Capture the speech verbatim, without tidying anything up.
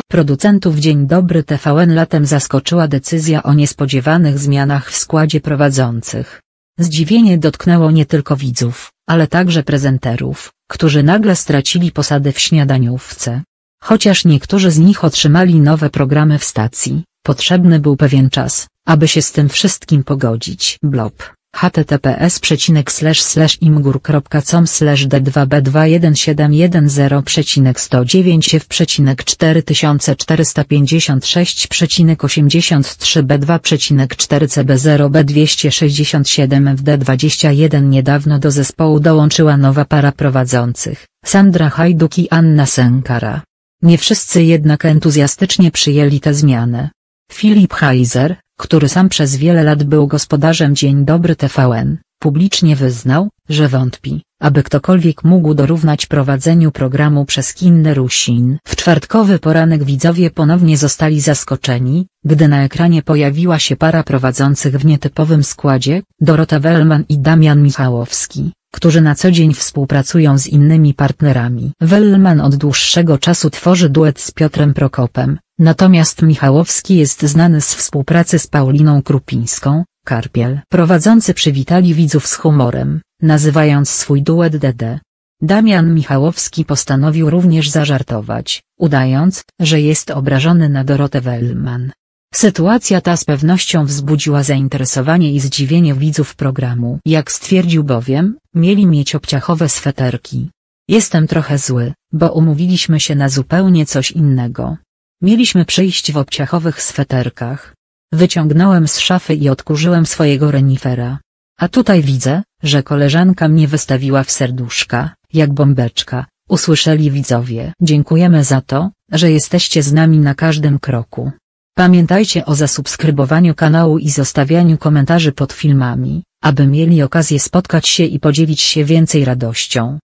Producentów Dzień Dobry T V N latem zaskoczyła decyzja o niespodziewanych zmianach w składzie prowadzących. Zdziwienie dotknęło nie tylko widzów, ale także prezenterów, którzy nagle stracili posady w śniadaniówce. Chociaż niektórzy z nich otrzymali nowe programy w stacji, potrzebny był pewien czas, aby się z tym wszystkim pogodzić. Blob. https slash slash imgur kropka com slash d dwa b dwa jeden siedem jeden zero sto dziewięć f cztery tysiące czterysta pięćdziesiąt sześć osiemdziesiąt trzy b dwa cztery c b zero b dwieście sześćdziesiąt siedem f d dwadzieścia jeden. Niedawno do zespołu dołączyła nowa para prowadzących, Sandra Hajduk i Anna Sękara. Nie wszyscy jednak entuzjastycznie przyjęli tę zmianę. Filip Heiser, który sam przez wiele lat był gospodarzem Dzień Dobry T V N, publicznie wyznał, że wątpi, aby ktokolwiek mógł dorównać prowadzeniu programu przez Kinnę Rusin. W czwartkowy poranek widzowie ponownie zostali zaskoczeni, gdy na ekranie pojawiła się para prowadzących w nietypowym składzie, Dorota Wellman i Damian Michałowski, którzy na co dzień współpracują z innymi partnerami. Wellman od dłuższego czasu tworzy duet z Piotrem Prokopem, natomiast Michałowski jest znany z współpracy z Pauliną Krupińską, Karpiel. Prowadzący przywitali widzów z humorem, nazywając swój duet D D. Damian Michałowski postanowił również zażartować, udając, że jest obrażony na Dorotę Wellman. Sytuacja ta z pewnością wzbudziła zainteresowanie i zdziwienie widzów programu. Jak stwierdził bowiem, mieli mieć obciachowe sweterki. Jestem trochę zły, bo umówiliśmy się na zupełnie coś innego. Mieliśmy przyjść w obciachowych sweterkach. Wyciągnąłem z szafy i odkurzyłem swojego renifera. A tutaj widzę, że koleżanka mnie wystawiła w serduszka, jak bombeczka, usłyszeli widzowie. Dziękujemy za to, że jesteście z nami na każdym kroku. Pamiętajcie o zasubskrybowaniu kanału i zostawianiu komentarzy pod filmami, aby mieli okazję spotkać się i podzielić się więcej radością.